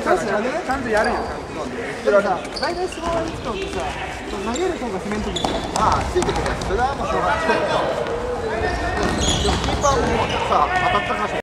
からちゃんとやるよ。 でもさ、大体スローイントってさ、投げる方が決めんときまあついてくる。それはもうしょうがない。でもキーパーもさ当たったかしら。